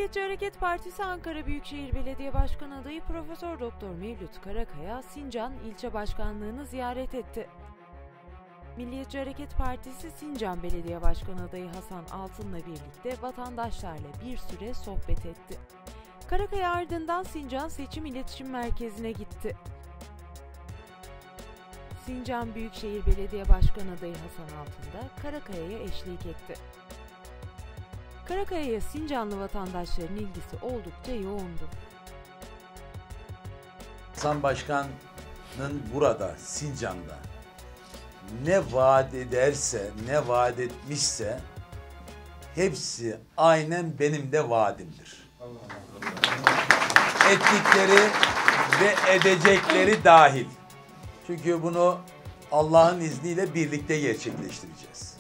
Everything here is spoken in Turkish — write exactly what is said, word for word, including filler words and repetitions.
Milliyetçi Hareket Partisi Ankara Büyükşehir Belediye Başkanı adayı Profesör Doktor Mevlüt Karakaya, Sincan İlçe Başkanlığı'nı ziyaret etti. Milliyetçi Hareket Partisi Sincan Belediye Başkanı adayı Hasan Altın'la birlikte vatandaşlarla bir süre sohbet etti. Karakaya ardından Sincan Seçim İletişim Merkezi'ne gitti. Sincan Büyükşehir Belediye Başkanı adayı Hasan Altın da Karakaya'ya eşlik etti. Karakaya'ya Sincanlı vatandaşların ilgisi oldukça yoğundu. Hasan Başkan'ın burada, Sincan'da ne vaat ederse, ne vaat etmişse hepsi aynen benim de vaadimdir. Ettikleri ve edecekleri dahil. Çünkü bunu Allah'ın izniyle birlikte gerçekleştireceğiz.